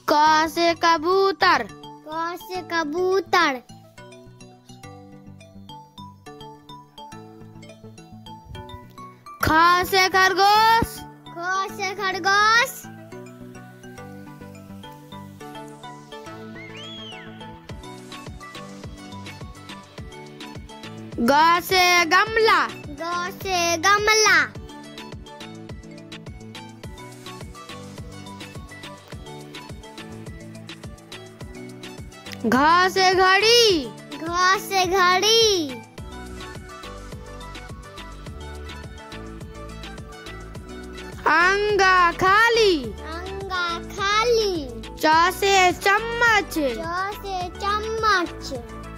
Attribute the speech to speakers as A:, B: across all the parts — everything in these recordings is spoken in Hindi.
A: क से कबूतर।
B: क से कबूतर।
A: ख से खरगोश।
B: ख से खरगोश।
A: ग से गमला।
B: ग से गमला।
A: घ से घड़ी।
B: घ से घड़ी।
A: अंगा खाली।
B: अंगा खाली।
A: च से चम्मच।
B: च से चम्मच।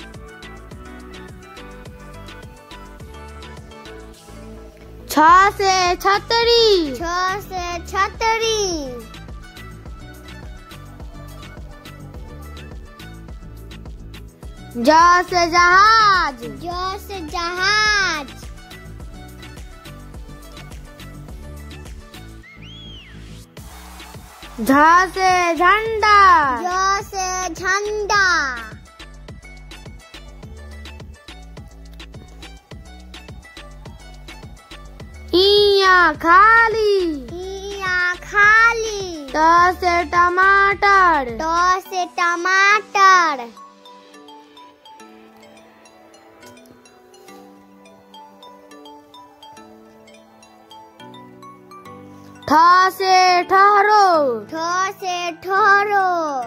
A: छ से छतरी।
B: छ से छतरी।
A: ज से जहाज।
B: ज से जहाज।
A: झ से झंडा।
B: झ से झंडा।
A: इया खाली।
B: इया खाली।
A: ट से टमाटर।
B: ट से टमाटर।
A: ठ से ठहरो।
B: ठ से ठहरो।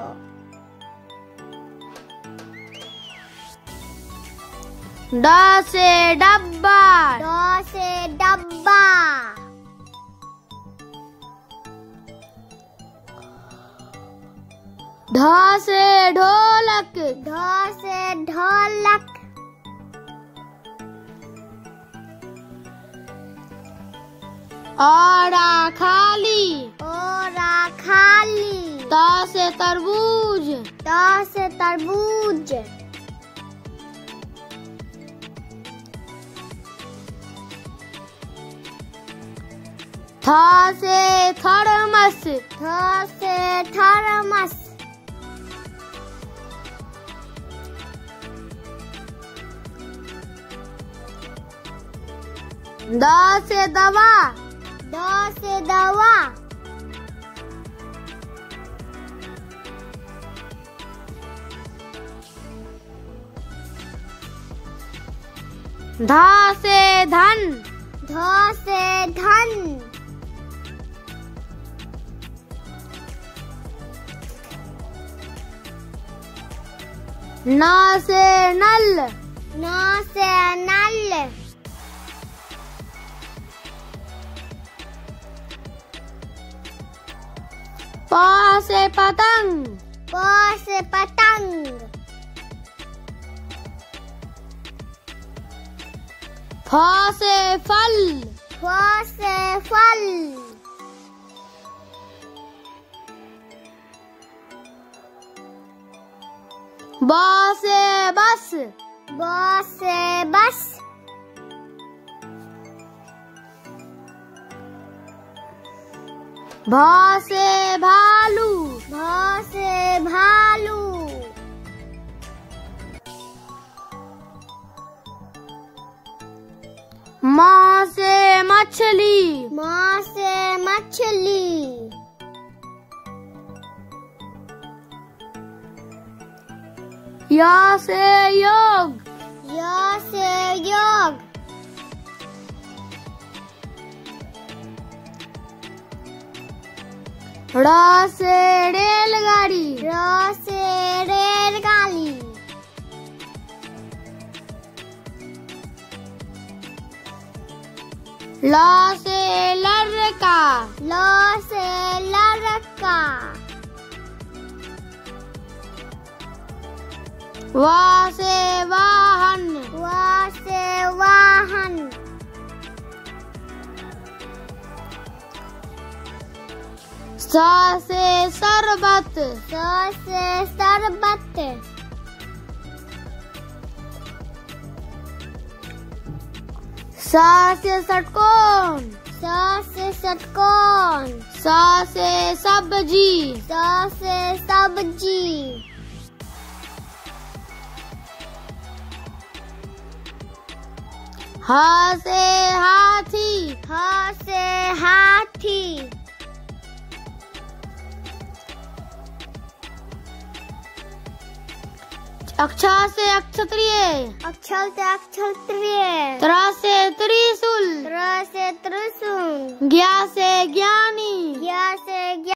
A: ड से डब्बा।
B: ड से डब्बा।
A: ढ से ढोलक।
B: ढ से ढोलक।
A: औरा खाली।
B: औरा खाली।
A: त से तरबूज।
B: त से तरबूज।
A: थ से थर्मस।
B: थ से थर्मस।
A: द से दवा।
B: द से दवा।
A: ध से धन।
B: ध से धन।
A: न से नल।
B: न से नल।
A: प से पतंग।
B: प से पतंग।
A: फ से फल।
B: फ से फल।
A: ब से बस।
B: ब से बस।
A: भ से भालू।
B: भ से भालू।
A: म से मछली।
B: म से मछली।
A: य से योग।
B: य से योग।
A: र से रेलगाड़ी।
B: र से रेलगाड़ी।
A: ल से लड़का।
B: ल से लड़का।
A: व से वाहन।
B: व से वाहन।
A: स से शरबत।
B: स से शरबत।
A: स से षटकोण।
B: स से षटकोण।
A: स से सब्जी।
B: स से सब्जी। सब्जी।
A: ह से हाथी।
B: ह से हाथी।
A: अक्षर से अक्षत्रिय।
B: अक्षर से अक्षत्रिय।
A: त्र से त्रिशूल।
B: त्र से त्रिशूल।
A: ज्ञा से ज्ञानी।
B: ज्ञा से